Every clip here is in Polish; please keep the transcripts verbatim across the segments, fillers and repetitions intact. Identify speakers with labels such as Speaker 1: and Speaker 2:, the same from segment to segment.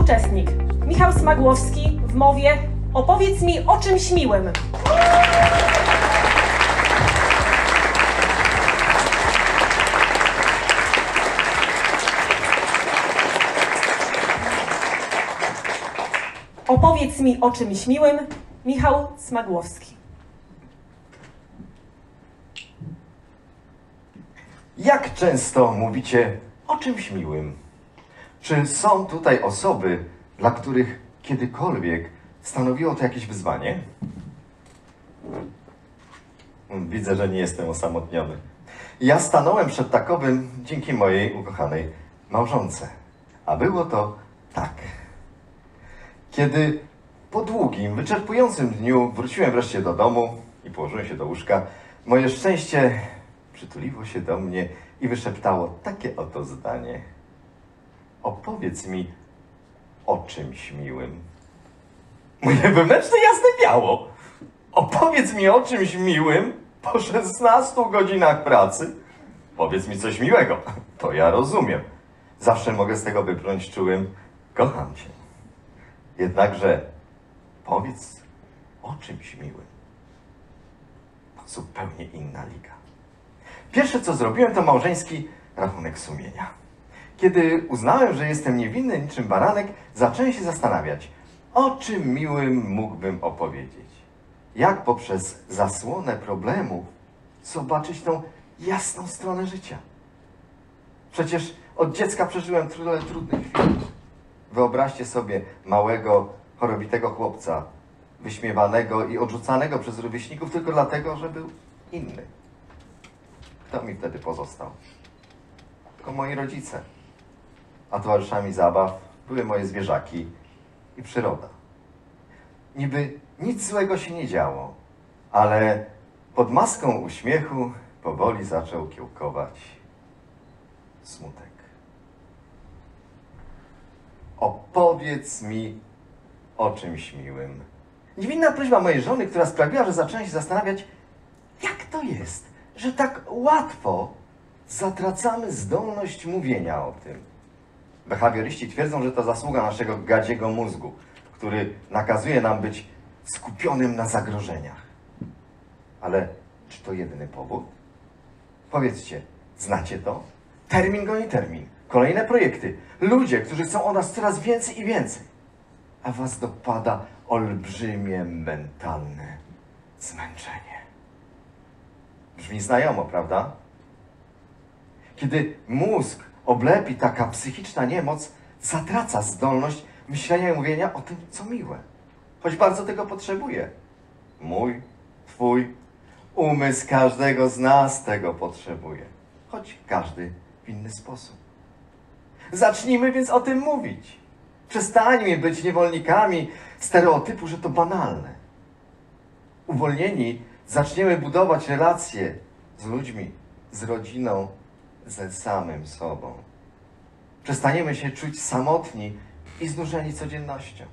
Speaker 1: uczestnik, Michał Smagłowski w mowie Opowiedz mi o czymś miłym. Opowiedz mi o czymś miłym, Michał Smagłowski.
Speaker 2: Jak często mówicie o czymś miłym? Czy są tutaj osoby, dla których kiedykolwiek stanowiło to jakieś wyzwanie? Widzę, że nie jestem osamotniony. Ja stanąłem przed takowym dzięki mojej ukochanej małżonce. A było to tak. Kiedy po długim, wyczerpującym dniu wróciłem wreszcie do domu i położyłem się do łóżka, moje szczęście przytuliło się do mnie i wyszeptało takie oto zdanie. Opowiedz mi o czymś miłym. Moje wewnętrzne jasne biało. Opowiedz mi o czymś miłym po szesnastu godzinach pracy. Powiedz mi coś miłego. To ja rozumiem. Zawsze mogę z tego wybrnąć czułym kocham cię. Jednakże powiedz o czymś miłym. To zupełnie inna liga. Pierwsze co zrobiłem to małżeński rachunek sumienia. Kiedy uznałem, że jestem niewinny niczym baranek, zacząłem się zastanawiać, o czym miłym mógłbym opowiedzieć. Jak poprzez zasłonę problemów zobaczyć tą jasną stronę życia. Przecież od dziecka przeżyłem tyle trudnych chwil. Wyobraźcie sobie małego, chorowitego chłopca, wyśmiewanego i odrzucanego przez rówieśników tylko dlatego, że był inny. Kto mi wtedy pozostał? Tylko moi rodzice. A towarzyszami zabaw były moje zwierzaki i przyroda. Niby nic złego się nie działo, ale pod maską uśmiechu powoli zaczął kiełkować smutek. Opowiedz mi o czymś miłym. Niewinna prośba mojej żony, która sprawiła, że zacząłem się zastanawiać, jak to jest, że tak łatwo zatracamy zdolność mówienia o tym. Behawioryści twierdzą, że to zasługa naszego gadziego mózgu, który nakazuje nam być skupionym na zagrożeniach. Ale czy to jedyny powód? Powiedzcie, znacie to? Termin goni termin. Kolejne projekty. Ludzie, którzy chcą od nas coraz więcej i więcej. A was dopada olbrzymie mentalne zmęczenie. Brzmi znajomo, prawda? Kiedy mózg oblepi taka psychiczna niemoc, zatraca zdolność myślenia i mówienia o tym, co miłe. Choć bardzo tego potrzebuje. Mój, twój, umysł każdego z nas tego potrzebuje. Choć każdy w inny sposób. Zacznijmy więc o tym mówić. Przestańmy być niewolnikami stereotypu, że to banalne. Uwolnieni zaczniemy budować relacje z ludźmi, z rodziną, ze samym sobą. Przestaniemy się czuć samotni i znużeni codziennością.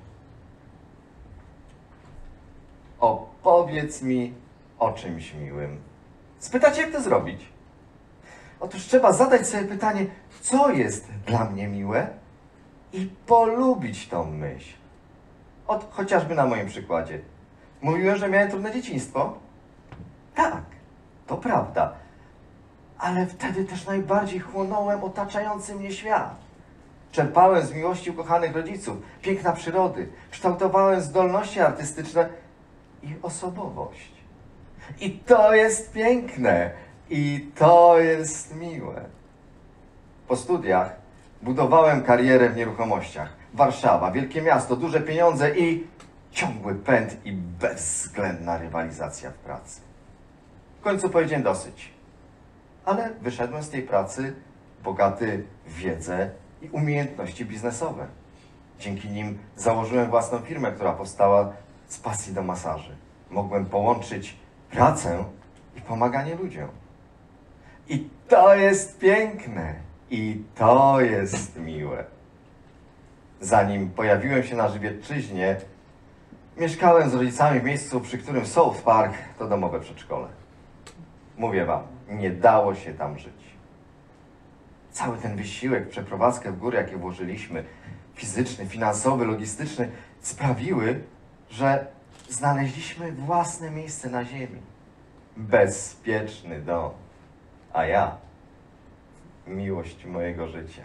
Speaker 2: Opowiedz mi o czymś miłym. Spytacie, jak to zrobić? Otóż trzeba zadać sobie pytanie, co jest dla mnie miłe i polubić tą myśl. Od, chociażby na moim przykładzie. Mówiłem, że miałem trudne dzieciństwo? Tak, to prawda. Ale wtedy też najbardziej chłonąłem otaczający mnie świat. Czerpałem z miłości ukochanych rodziców, piękna przyrody, kształtowałem zdolności artystyczne i osobowość. I to jest piękne, i to jest miłe. Po studiach budowałem karierę w nieruchomościach. Warszawa, wielkie miasto, duże pieniądze i ciągły pęd i bezwzględna rywalizacja w pracy. W końcu powiedziałem dosyć. Ale wyszedłem z tej pracy bogaty w wiedzę i umiejętności biznesowe. Dzięki nim założyłem własną firmę, która powstała z pasji do masaży. Mogłem połączyć pracę i pomaganie ludziom. I to jest piękne. I to jest miłe. Zanim pojawiłem się na Żywiecczyźnie, mieszkałem z rodzicami w miejscu, przy którym South Park to domowe przedszkole. Mówię wam, nie dało się tam żyć. Cały ten wysiłek, przeprowadzkę w góry, jakie włożyliśmy, fizyczny, finansowy, logistyczny sprawiły, że znaleźliśmy własne miejsce na ziemi. Bezpieczny dom. A ja miłość mojego życia.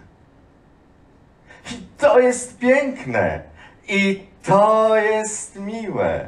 Speaker 2: I to jest piękne. I to jest miłe.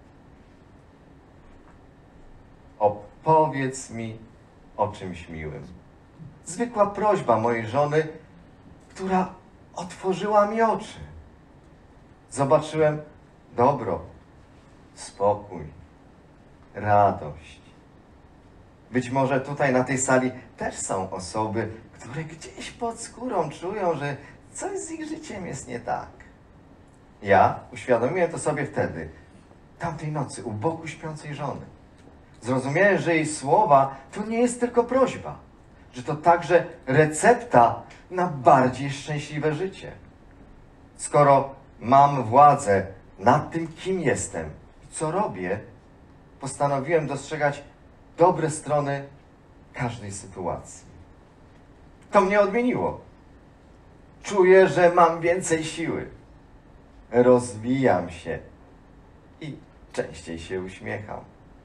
Speaker 2: Opowiedz mi o czymś miłym. Zwykła prośba mojej żony, która otworzyła mi oczy. Zobaczyłem dobro, spokój, radość. Być może tutaj na tej sali też są osoby, które gdzieś pod skórą czują, że coś z ich życiem jest nie tak. Ja uświadomiłem to sobie wtedy, tamtej nocy, u boku śpiącej żony. Zrozumiałem, że jej słowa to nie jest tylko prośba, że to także recepta na bardziej szczęśliwe życie. Skoro mam władzę nad tym, kim jestem i co robię, postanowiłem dostrzegać dobre strony każdej sytuacji. To mnie odmieniło. Czuję, że mam więcej siły. Rozwijam się i częściej się uśmiecham.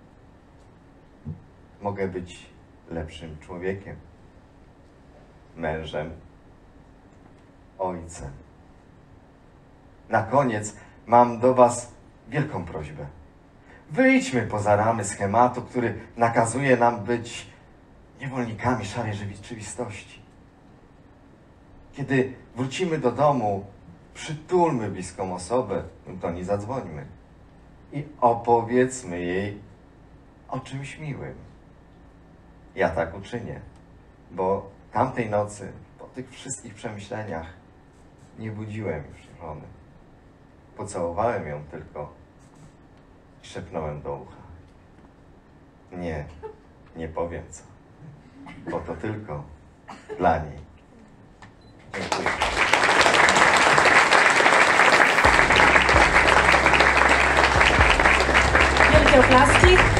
Speaker 2: Mogę być lepszym człowiekiem, mężem, ojcem. Na koniec mam do Was wielką prośbę. Wyjdźmy poza ramy schematu, który nakazuje nam być niewolnikami szarej rzeczywistości. Kiedy wrócimy do domu, przytulmy bliską osobę, do niej zadzwońmy i opowiedzmy jej o czymś miłym. Ja tak uczynię, bo tamtej nocy, po tych wszystkich przemyśleniach, nie budziłem już żony. Pocałowałem ją tylko i szepnąłem do ucha. Nie, nie powiem co, bo to tylko dla niej. Dziękuję.
Speaker 1: Wielkie oklaski.